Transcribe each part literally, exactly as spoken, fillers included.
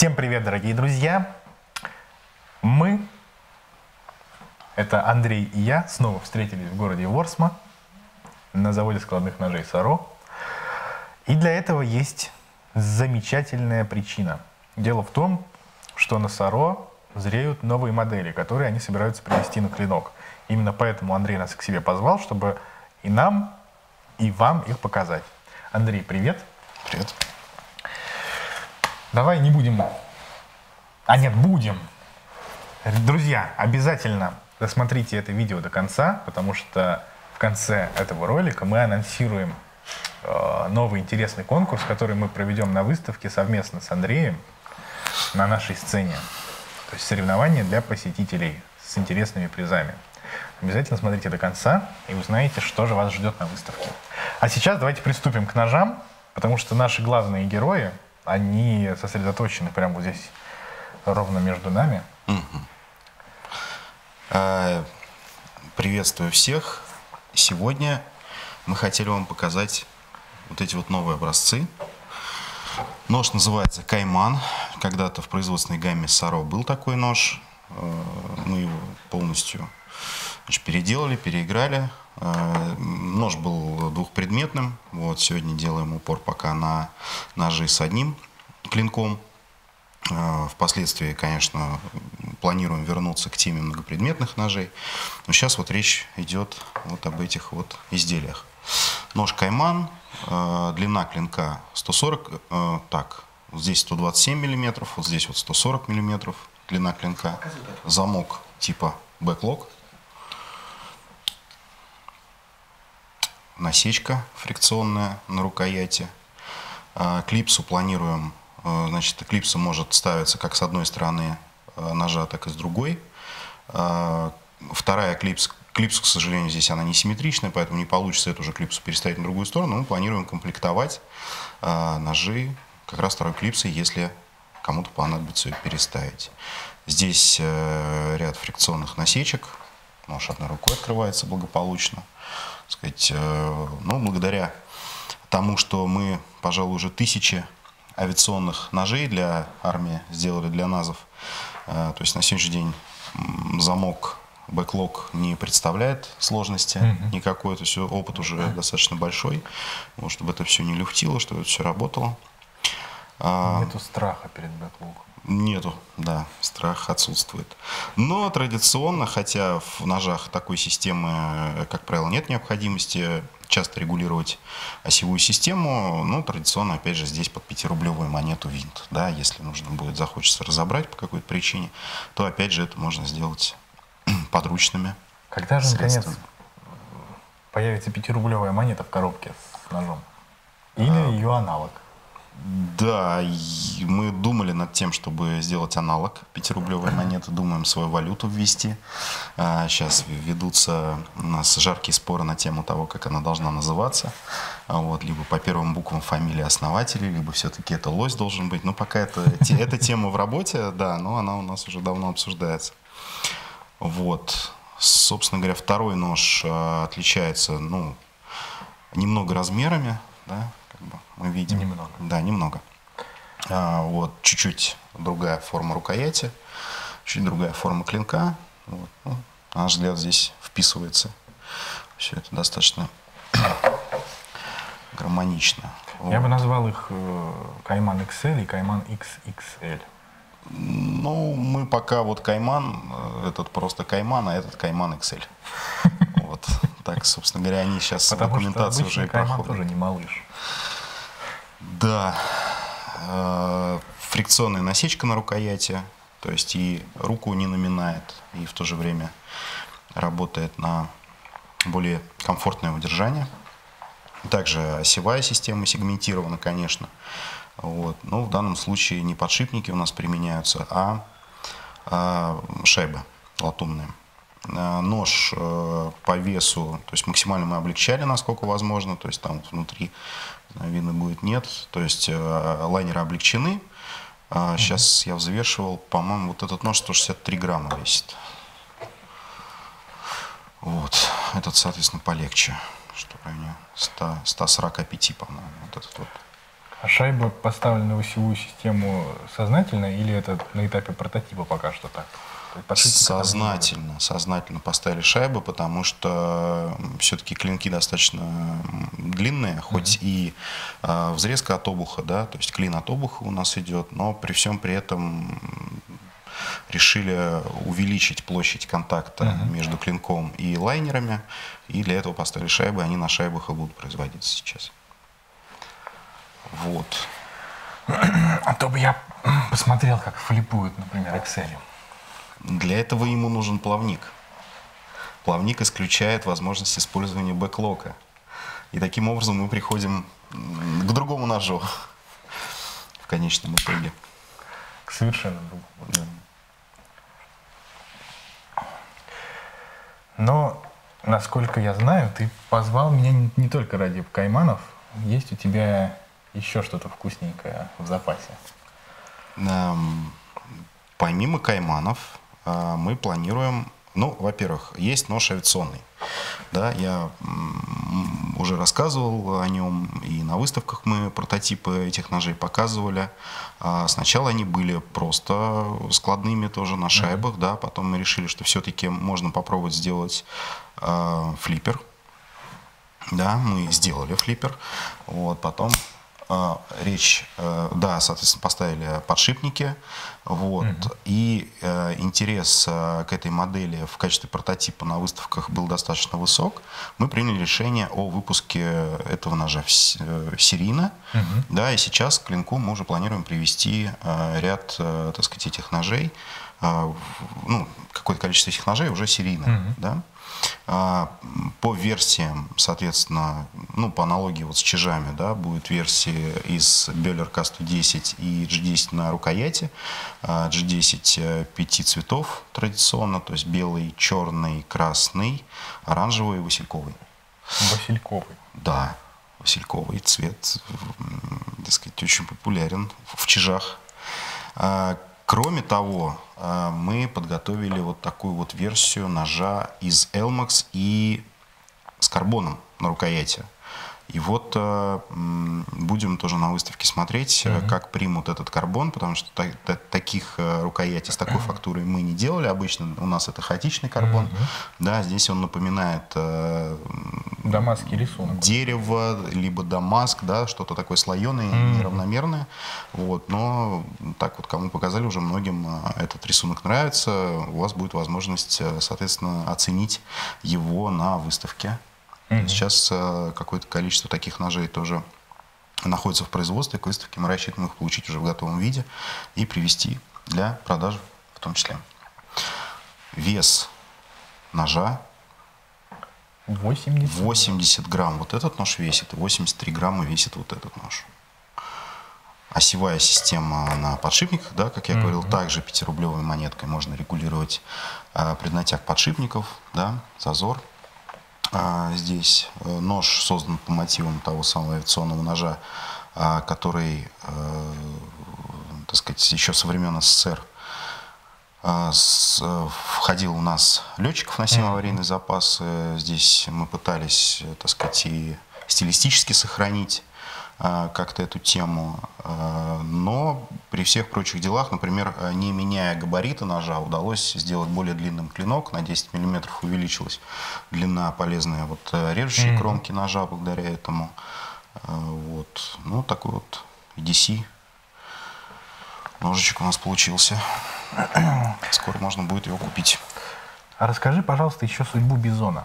Всем привет, дорогие друзья! Мы, это Андрей и я, снова встретились в городе Ворсма на заводе складных ножей Саро. И для этого есть замечательная причина. Дело в том, что на Саро зреют новые модели, которые они собираются привезти на клинок. Именно поэтому Андрей нас к себе позвал, чтобы и нам, и вам их показать. Андрей, привет! Привет! Давай не будем, а нет, будем. Друзья, обязательно досмотрите это видео до конца, потому что в конце этого ролика мы анонсируем э, новый интересный конкурс, который мы проведем на выставке совместно с Андреем на нашей сцене. То есть соревнования для посетителей с интересными призами. Обязательно смотрите до конца и узнаете, что же вас ждет на выставке. А сейчас давайте приступим к ножам, потому что наши главные герои, они сосредоточены прямо вот здесь, ровно между нами. Угу. А, приветствую всех. Сегодня мы хотели вам показать вот эти вот новые образцы. Нож называется Кайман. Когда-то в производственной гамме Саро был такой нож. Мы его полностью, значит, переделали, переиграли. Нож был двухпредметным. Вот, сегодня делаем упор пока на ножи с одним клинком. Впоследствии, конечно, планируем вернуться к теме многопредметных ножей. Но сейчас вот речь идет вот об этих вот изделиях. Нож Кайман, длина клинка сто сорок, так, вот здесь сто двадцать семь миллиметров, вот здесь вот сто сорок миллиметров длина клинка. Замок типа бэклок. Насечка фрикционная на рукояти. Клипсу планируем, значит, клипса может ставиться как с одной стороны ножа, так и с другой. Вторая клипс, клипсу, к сожалению, здесь она не симметричная, поэтому не получится эту же клипсу переставить на другую сторону. Мы планируем комплектовать ножи как раз второй клипсой, если кому-то понадобится ее переставить. Здесь ряд фрикционных насечек. Нож одной рукой открывается благополучно. Сказать, ну, благодаря тому, что мы, пожалуй, уже тысячи авиационных ножей для армии сделали, для назов. То есть на сегодняшний день замок бэклок не представляет сложности mm-hmm. никакой. То есть опыт уже mm-hmm. достаточно большой, вот, чтобы это все не люфтило, чтобы это все работало. Нету страха перед бэклоком. Нету, да, страх отсутствует. Но традиционно, хотя в ножах такой системы, как правило, нет необходимости часто регулировать осевую систему, но традиционно, опять же, здесь под пятирублевую монету винт. Да, если нужно будет, захочется разобрать по какой-то причине, то, опять же, это можно сделать подручными Когда же, наконец, появится пятирублевая монета в коробке с ножом? Или а... ее аналог? Да, мы думали над тем, чтобы сделать аналог пятирублевой монеты, думаем свою валюту ввести. Сейчас ведутся у нас жаркие споры на тему того, как она должна называться. Вот, либо по первым буквам фамилии основателей, либо все-таки это лось должен быть. Но пока это, эта тема в работе, да, но она у нас уже давно обсуждается. Вот, собственно говоря, второй нож отличается, ну, немного размерами, да. Мы видим. Немного. Да, немного. А, вот, чуть-чуть другая форма рукояти, чуть другая форма клинка. Вот, ну, на наш взгляд, здесь вписывается все это достаточно гармонично. Я вот. бы назвал их Кайман икс эль и Кайман икс икс эль. Ну, мы пока вот Кайман, этот просто Кайман, а этот Кайман икс эль. Вот. Так, собственно говоря, они сейчас в документации уже и проходят. Тоже не малыш. Да, фрикционная насечка на рукояти, то есть и руку не наминает, и в то же время работает на более комфортное удержание. Также осевая система сегментирована, конечно. Вот. Но в данном случае не подшипники у нас применяются, а, а шайбы латунные. Нож по весу, то есть максимально мы облегчали, насколько возможно, то есть там внутри видно будет нет, то есть лайнеры облегчены. Сейчас я взвешивал, по-моему, вот этот нож сто шестьдесят три грамма весит. Вот, этот, соответственно, полегче, что в районе ста сорока пяти, по-моему, вот этот вот. А шайба поставлена в осевую систему сознательно или это на этапе прототипа пока что так? Сознательно, сознательно поставили шайбы, потому что все-таки клинки достаточно длинные, хоть mm-hmm. и э, взрезка от обуха, да, то есть клин от обуха у нас идет, но при всем при этом решили увеличить площадь контакта mm-hmm. между клинком и лайнерами, и для этого поставили шайбы, они на шайбах и будут производиться сейчас. Вот. А то бы я посмотрел, как флипуют, например, Excel. Для этого ему нужен плавник. Плавник исключает возможность использования бэклока. И таким образом мы приходим к другому ножу в конечном итоге. К совершенно другому. Но, насколько я знаю, ты позвал меня не только ради кайманов. Есть у тебя еще что-то вкусненькое в запасе? Um, помимо кайманов, uh, мы планируем, ну, во-первых, есть нож авиационный. Да, я м, уже рассказывал о нем, и на выставках мы прототипы этих ножей показывали. А сначала они были просто складными тоже на шайбах, mm-hmm. да, потом мы решили, что все-таки можно попробовать сделать э, флиппер. Да, мы сделали флиппер. Вот, потом э, речь, э, да, соответственно, поставили подшипники. Вот, mm-hmm. И э, интерес э, к этой модели в качестве прототипа на выставках был достаточно высок. Мы приняли решение о выпуске этого ножа серийно. Mm-hmm. Да, и сейчас к клинку мы уже планируем привести э, ряд, э, так сказать, этих ножей. Э, ну, какое-то количество этих ножей уже серийно. Mm-hmm. Да? По версиям, соответственно, ну, по аналогии вот с чижами, да, будет версии из Бёллер К сто десять и джи десять на рукояти. джи десять пяти цветов традиционно, то есть белый, черный, красный, оранжевый и васильковый. Васильковый? Да, васильковый цвет, так сказать, очень популярен в чижах. Кроме того, мы подготовили вот такую вот версию ножа из Elmax и с карбоном на рукояти. И вот э, будем тоже на выставке смотреть, mm-hmm. как примут этот карбон, потому что та- та- таких э, рукоятей с такой фактурой мы не делали. Обычно у нас это хаотичный карбон. Mm-hmm. Да, здесь он напоминает э, дамасский рисунок. Дерево, либо дамаск, да, что-то такое слоеное, mm-hmm. неравномерное. Вот, но так вот, кому показали, уже многим этот рисунок нравится. У вас будет возможность, соответственно, оценить его на выставке. Mm-hmm. Сейчас э, какое-то количество таких ножей тоже находится в производстве. К выставке мы рассчитываем их получить уже в готовом виде и привезти для продажи в том числе. Вес ножа восемьдесят. восемьдесят грамм. Вот этот нож весит, и восемьдесят три грамма весит вот этот нож. Осевая система на подшипниках, да, как я mm-hmm. говорил, также пятирублевой монеткой можно регулировать э, преднатяг подшипников, да, зазор. А здесь нож создан по мотивам того самого авиационного ножа, который, так сказать, еще со времен СССР входил у нас летчиков на семь аварийные запасы. Здесь мы пытались, так сказать, и стилистически сохранить как-то эту тему, но при всех прочих делах, например, не меняя габариты ножа, удалось сделать более длинным клинок, на десять миллиметров увеличилась длина полезная вот режущей mm-hmm. кромки ножа благодаря этому. Вот. Ну, такой вот и ди си ножичек у нас получился. Скоро можно будет его купить. А расскажи, пожалуйста, еще судьбу Бизона.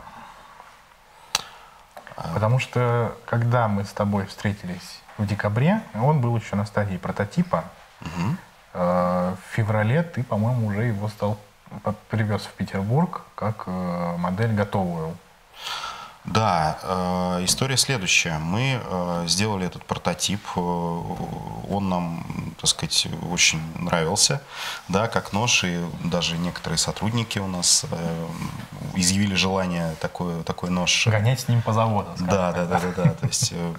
Потому что, когда мы с тобой встретились в декабре, он был еще на стадии прототипа. Угу. В феврале ты, по-моему, уже его стал привез в Петербург как модель готовую. Да, э, история следующая. Мы э, сделали этот прототип, э, он нам, так сказать, очень нравился, да, как нож, и даже некоторые сотрудники у нас э, изъявили желание такой, такой нож... Гонять с ним по заводу. Да, да, да, да, да. То есть э,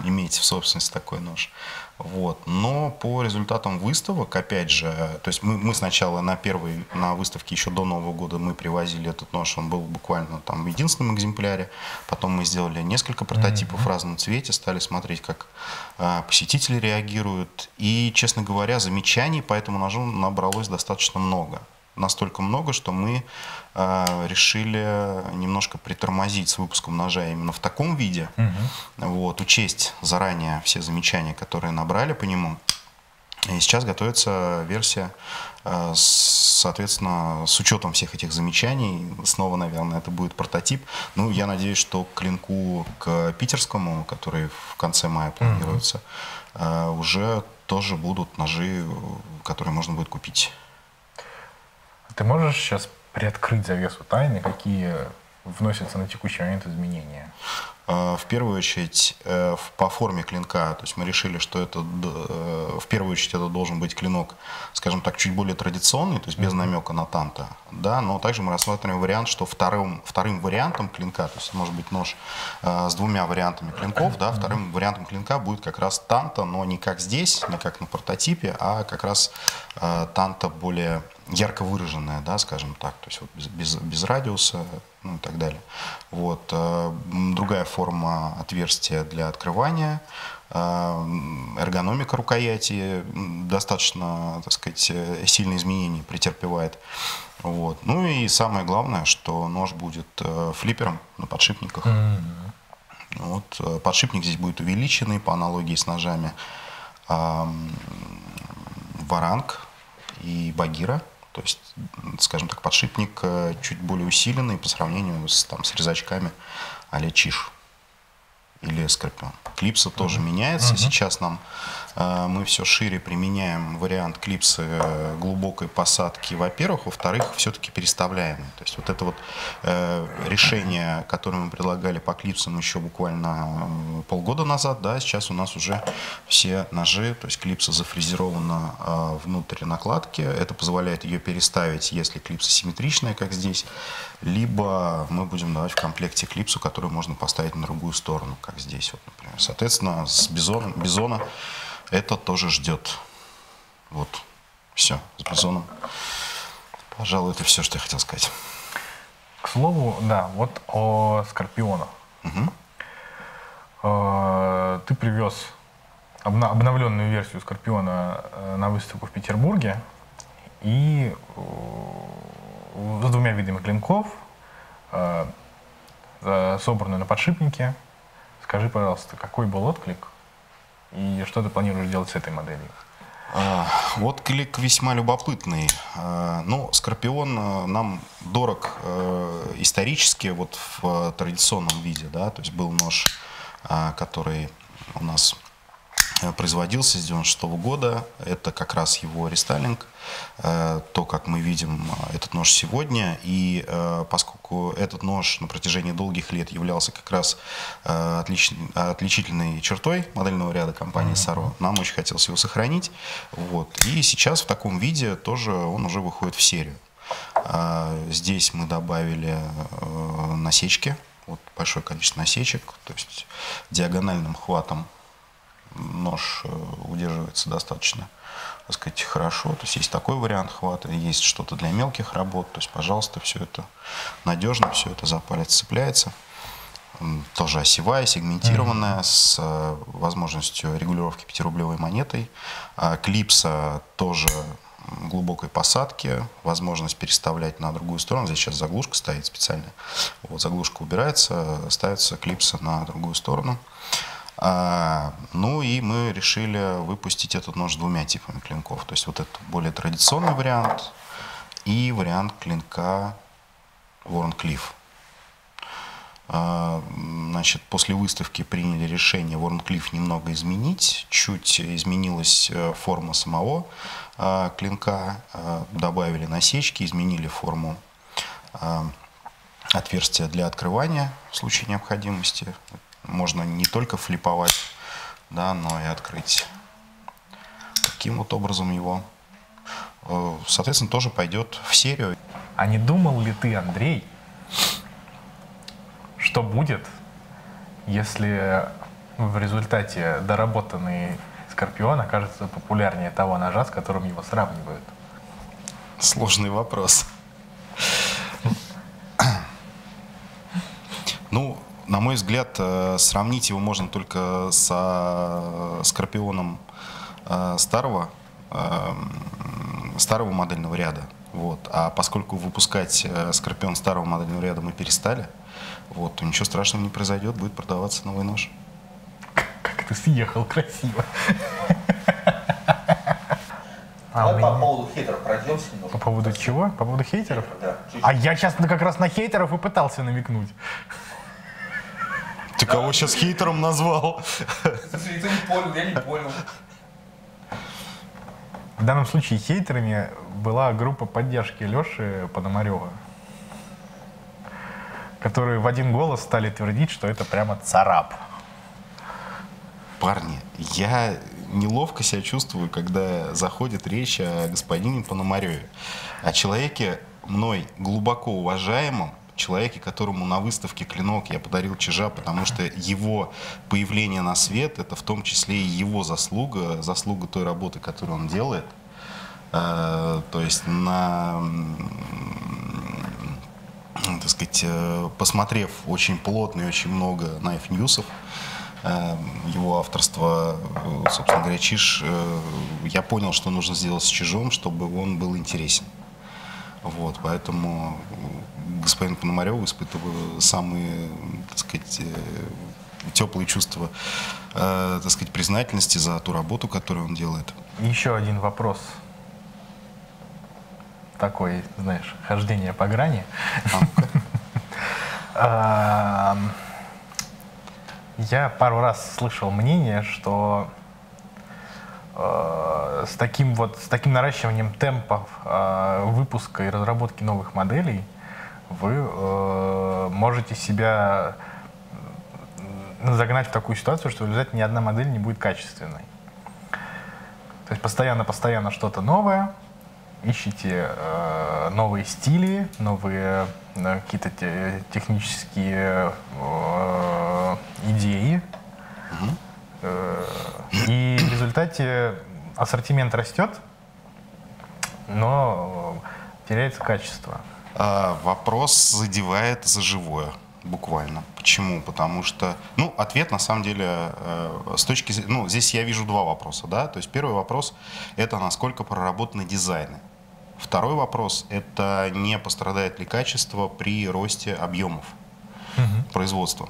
иметь в собственности такой нож. Вот. Но по результатам выставок, опять же, то есть мы, мы сначала на первой, на выставке еще до Нового года мы привозили этот нож, он был буквально там в единственном экземпляре, потом мы сделали несколько прототипов mm-hmm. в разном цвете, стали смотреть, как а, посетители реагируют, и, честно говоря, замечаний по этому ножу набралось достаточно много. Настолько много, что мы э, решили немножко притормозить с выпуском ножа именно в таком виде, угу. вот, учесть заранее все замечания, которые набрали по нему. И сейчас готовится версия, э, с, соответственно, с учетом всех этих замечаний. Снова, наверное, это будет прототип. Ну, я надеюсь, что к клинку, к питерскому, который в конце мая планируется, угу. э, уже тоже будут ножи, которые можно будет купить. Ты можешь сейчас приоткрыть завесу тайны, какие вносятся на текущий момент изменения? В первую очередь, по форме клинка, то есть мы решили, что это в первую очередь это должен быть клинок, скажем так, чуть более традиционный, то есть без намека на танто, да, но также мы рассматриваем вариант, что вторым, вторым вариантом клинка, то есть может быть нож с двумя вариантами клинков, да, вторым вариантом клинка будет как раз танто, но не как здесь, не как на прототипе, а как раз танто более ярко выраженная, да, скажем так, то есть вот без, без, без радиуса, ну и так далее. Вот. Другая форма отверстия для открывания, эргономика рукояти достаточно, так сказать, сильные изменения претерпевает. Вот. Ну и самое главное, что нож будет флиппером на подшипниках. Mm-hmm. Вот. Подшипник здесь будет увеличенный по аналогии с ножами Варанг и Багира. То есть, скажем так, подшипник чуть более усиленный по сравнению с, там, с резачками а-ля Чиш или Скорпион. Клипса uh-huh. тоже меняется. Uh-huh. Сейчас нам э, мы все шире применяем вариант клипсы э, глубокой посадки, во-первых. Во-вторых, все-таки переставляемый. То есть вот это вот э, решение, которое мы предлагали по клипсам еще буквально э, полгода назад, да, сейчас у нас уже все ножи, то есть клипса зафрезерована э, внутрь накладки. Это позволяет ее переставить, если клипса симметричная, как здесь, либо мы будем давать в комплекте клипсу, которую можно поставить на другую сторону, как здесь, вот, например. Соответственно, с бизоном, бизона это тоже ждет. Вот, все, с бизоном. Пожалуй, это все, что я хотел сказать. К слову, да, вот о Скорпионах. Угу. Ты привез обновленную версию Скорпиона на выставку в Петербурге и с двумя видами клинков, собранную на подшипнике. Скажи, пожалуйста, какой был отклик и что ты планируешь делать с этой моделью? Отклик весьма любопытный. Ну, Скорпион нам дорог исторически, вот в традиционном виде, да, то есть был нож, который у нас производился с девяносто шестого года. Это как раз его рестайлинг, то, как мы видим этот нож сегодня. И поскольку этот нож на протяжении долгих лет являлся как раз отлич... отличительной чертой модельного ряда компании Саро, нам очень хотелось его сохранить. Вот. И сейчас в таком виде тоже он уже выходит в серию. Здесь мы добавили насечки, вот большое количество насечек, то есть диагональным хватом нож удерживается достаточно, так сказать, хорошо. То есть есть такой вариант хвата, есть что-то для мелких работ. То есть, пожалуйста, все это надежно, все это за палец цепляется. Тоже осевая, сегментированная, mm-hmm. с возможностью регулировки пятирублевой монетой. Клипса тоже глубокой посадки, возможность переставлять на другую сторону. Здесь сейчас заглушка стоит специально. Вот заглушка убирается, ставится клипса на другую сторону. А, ну и мы решили выпустить этот нож двумя типами клинков. То есть вот этот более традиционный вариант и вариант клинка Варнклифф. А, значит, после выставки приняли решение Варнклифф немного изменить. Чуть изменилась форма самого а, клинка. А, добавили насечки, изменили форму а, отверстия для открывания в случае необходимости. Можно не только флиповать, да, но и открыть таким вот образом его. Соответственно, тоже пойдет в серию. А не думал ли ты, Андрей, что будет, если в результате доработанный Скорпион окажется популярнее того ножа, с которым его сравнивают? Сложный вопрос. Ну, на мой взгляд, сравнить его можно только со Скорпионом старого, старого модельного ряда. Вот. А поскольку выпускать Скорпион старого модельного ряда мы перестали, вот, то ничего страшного не произойдет, будет продаваться новый нож. Как ты съехал красиво. Давай по поводу хейтеров пройдемся немножко. По поводу чего? По поводу хейтеров? Да. А я сейчас как раз на хейтеров и пытался намекнуть. Ты кого сейчас хейтером назвал? Слушай, ты не понял, я не понял. В данном случае хейтерами была группа поддержки Леши Пономарева, которые в один голос стали твердить, что это прямо царап. Парни, я неловко себя чувствую, когда заходит речь о господине Пономареве, о человеке мной глубоко уважаемом, человеке, которому на выставке «Клинок» я подарил чижа, потому что его появление на свет — это в том числе и его заслуга, заслуга той работы, которую он делает. То есть, на, так сказать, посмотрев очень плотно и очень много Knife News'ов, его авторства, собственно говоря, чиж, я понял, что нужно сделать с чижом, чтобы он был интересен. Вот, поэтому господин Пономарев испытываю самые, так сказать, теплые чувства, так сказать, признательности за ту работу, которую он делает. Еще один вопрос. Такой, знаешь, хождение по грани. Я пару раз слышал мнение, что э, с таким вот с таким наращиванием темпов э, выпуска и разработки новых моделей вы э, можете себя загнать в такую ситуацию, что в результате ни одна модель не будет качественной. То есть постоянно-постоянно что-то новое, ищите э, новые стили, новые э, какие-то те, технические э, идеи. Угу. Э, и в результате ассортимент растет, но теряется качество. А, вопрос задевает за живое, буквально. Почему? Потому что, ну, ответ на самом деле э, с точки зрения, ну, здесь я вижу два вопроса, да. То есть первый вопрос — это насколько проработаны дизайны. Второй вопрос — это не пострадает ли качество при росте объемов uh-huh. производства.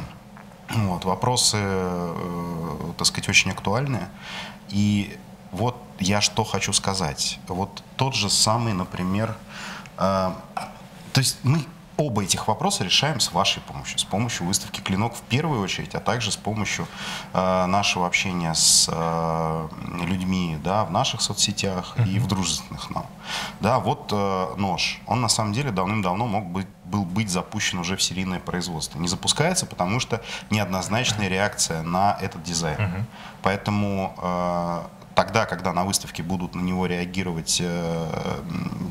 Вот, вопросы, э, так сказать, очень актуальные. И вот я что хочу сказать. Вот тот же самый, например, э, то есть мы оба этих вопроса решаем с вашей помощью, с помощью выставки «Клинок» в первую очередь, а также с помощью э, нашего общения с э, людьми, да, в наших соцсетях mm-hmm. и в дружественных нам. Да, вот э, нож, он на самом деле давным-давно мог быть, был быть запущен уже в серийное производство. Не запускается, потому что неоднозначная реакция на этот дизайн. Mm-hmm. Поэтому э, тогда, когда на выставке будут на него реагировать э,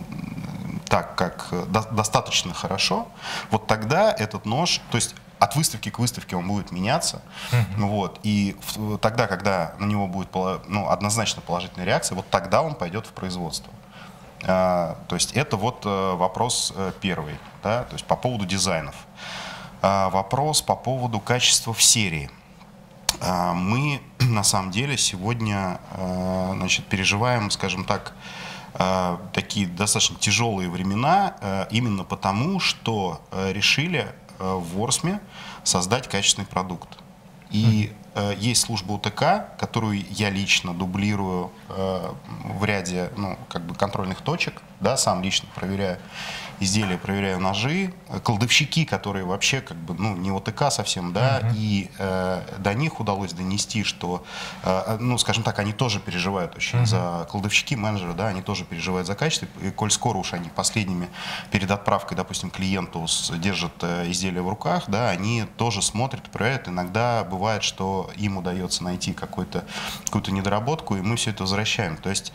так, как до, достаточно хорошо, вот тогда этот нож, то есть от выставки к выставке он будет меняться, mm-hmm. вот, и в, тогда, когда на него будет ну, однозначно положительная реакция, вот тогда он пойдет в производство. А, то есть это вот а, вопрос а, первый, да, то есть по поводу дизайнов. А, вопрос по поводу качества в серии. А, мы на самом деле сегодня а, значит, переживаем, скажем так, такие достаточно тяжелые времена именно потому, что решили в Ворсме создать качественный продукт. И mm-hmm. есть служба УТК, которую я лично дублирую в ряде ну, как бы контрольных точек, да, сам лично проверяю изделия, проверяю ножи, кладовщики, которые вообще как бы ну, не ОТК совсем, да, mm-hmm. и э, до них удалось донести, что, э, ну, скажем так, они тоже переживают очень mm-hmm. за кладовщики, менеджеры, да, они тоже переживают за качество, и коль скоро уж они последними перед отправкой, допустим, клиенту держат э, изделия в руках, да, они тоже смотрят, проверяют, иногда бывает, что им удается найти какую-то какую-то недоработку, и мы все это возвращаем, то есть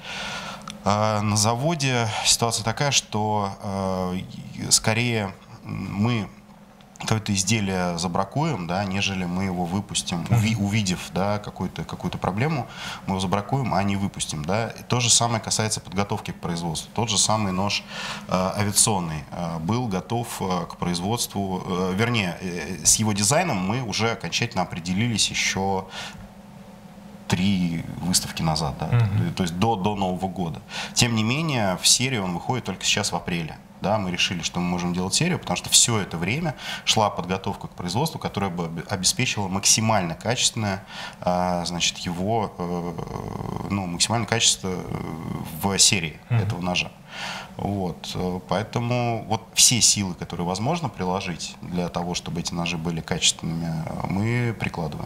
на заводе ситуация такая, что э, скорее мы то это изделие забракуем, да, нежели мы его выпустим, уви, увидев, да, какую-то какую-то проблему, мы его забракуем, а не выпустим, да. И то же самое касается подготовки к производству. Тот же самый нож э, авиационный э, был готов э, к производству, э, вернее, э, с его дизайном мы уже окончательно определились еще три выставки назад, да, mm-hmm. то есть до, до Нового года. Тем не менее, в серию он выходит только сейчас в апреле. Да, мы решили, что мы можем делать серию, потому что все это время шла подготовка к производству, которая бы обеспечила максимально качественное, значит, его, ну, максимальное качество в серии mm-hmm. этого ножа. Вот, поэтому вот все силы, которые возможно приложить для того, чтобы эти ножи были качественными, мы прикладываем.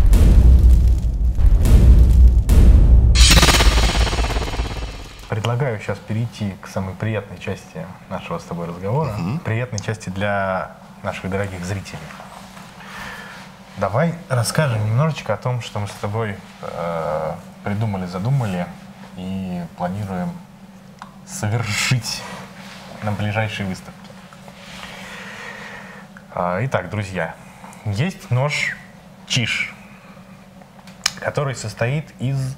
Предлагаю сейчас перейти к самой приятной части нашего с тобой разговора, uh-huh. приятной части для наших дорогих зрителей. Давай расскажем немножечко о том, что мы с тобой э, придумали, задумали и планируем совершить на ближайшей выставке. Итак, друзья, есть нож Чиш, который состоит из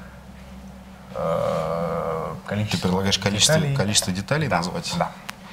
э, количества. Ты предлагаешь количество деталей, количество деталей да, назвать? Да.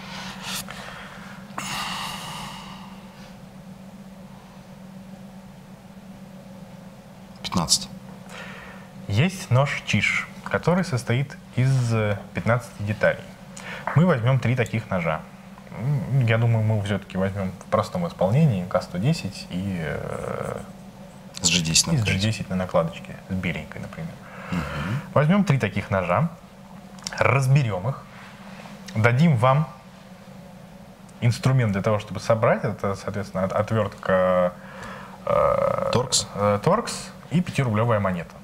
пятнадцать. Есть нож Чиш, который состоит из пятнадцати деталей. Мы возьмем три таких ножа. Я думаю, мы все-таки возьмем в простом исполнении К сто десять и э, с джи десять на, джи десять на накладочке, с беленькой, например. Угу. Возьмем три таких ножа, разберем их, дадим вам инструмент для того, чтобы собрать. Это, соответственно, отвертка э, Торкс. Э, Торкс и пятирублевая монета.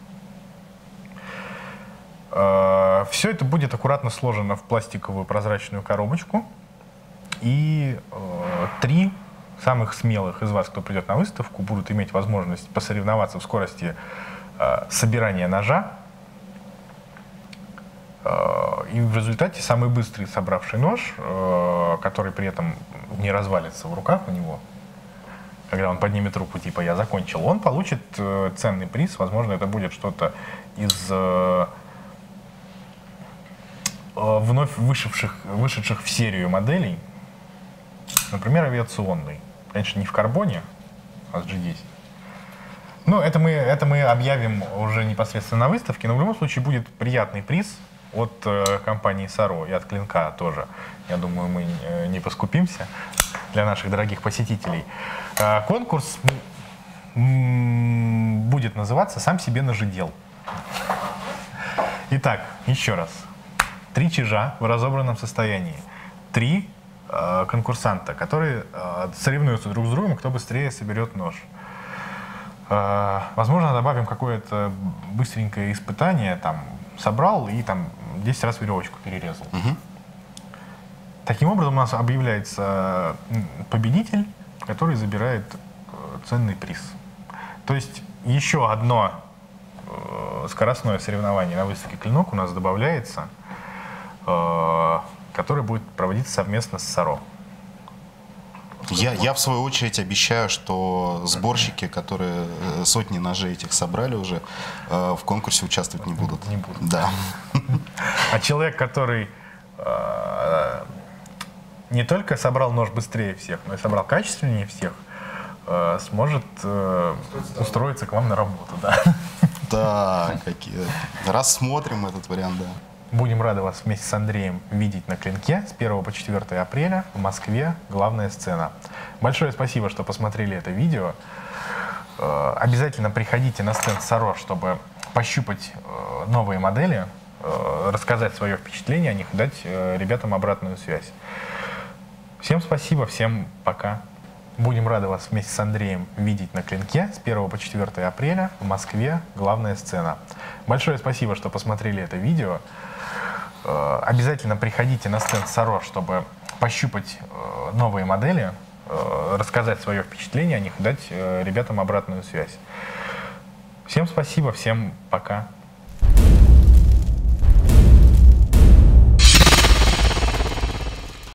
Э, все это будет аккуратно сложено в пластиковую прозрачную коробочку. И э, три самых смелых из вас, кто придет на выставку, будут иметь возможность посоревноваться в скорости э, собирания ножа. Э, и в результате самый быстрый собравший нож, э, который при этом не развалится в руках у него, когда он поднимет руку, типа «я закончил», он получит э, ценный приз. Возможно, это будет что-то из э, вновь вышедших, вышедших в серию моделей. Например, авиационный. Конечно, не в карбоне, а с джи десять. Ну, это мы, это мы объявим уже непосредственно на выставке, но в любом случае будет приятный приз от э, компании Саро и от Клинка тоже. Я думаю, мы э, не поскупимся для наших дорогих посетителей. Э, конкурс м- будет называться «Сам себе ножедел». Итак, еще раз. Три чижа в разобранном состоянии. Три конкурсанта, которые э, соревнуются друг с другом, кто быстрее соберет нож. Э, возможно, добавим какое-то быстренькое испытание, там, собрал и там десять раз веревочку перерезал. Угу. Таким образом, у нас объявляется победитель, который забирает э, ценный приз. То есть еще одно э, скоростное соревнование на выставке «Клинок» у нас добавляется, э, который будет проводиться совместно с Саро. Я, я, в свою очередь, обещаю, что сборщики, которые сотни ножей этих собрали уже, э, в конкурсе участвовать не будут. Не будут. Да. А человек, который э, не только собрал нож быстрее всех, но и собрал качественнее всех, э, сможет э, устроиться к вам на работу. Да. Да, какие. Рассмотрим этот вариант, да. Будем рады вас вместе с Андреем видеть на Клинке с первого по четвёртое апреля в Москве. Главная сцена. Большое спасибо, что посмотрели это видео. Обязательно приходите на стенд Саро, чтобы пощупать новые модели, рассказать свое впечатление о них и дать ребятам обратную связь. Всем спасибо, всем пока. Будем рады вас вместе с Андреем видеть на Клинке с первого по четвёртое апреля в Москве. Главная сцена. Большое спасибо, что посмотрели это видео. Обязательно приходите на стенд Саро, чтобы пощупать новые модели, рассказать свое впечатление о них и дать ребятам обратную связь. Всем спасибо, всем пока.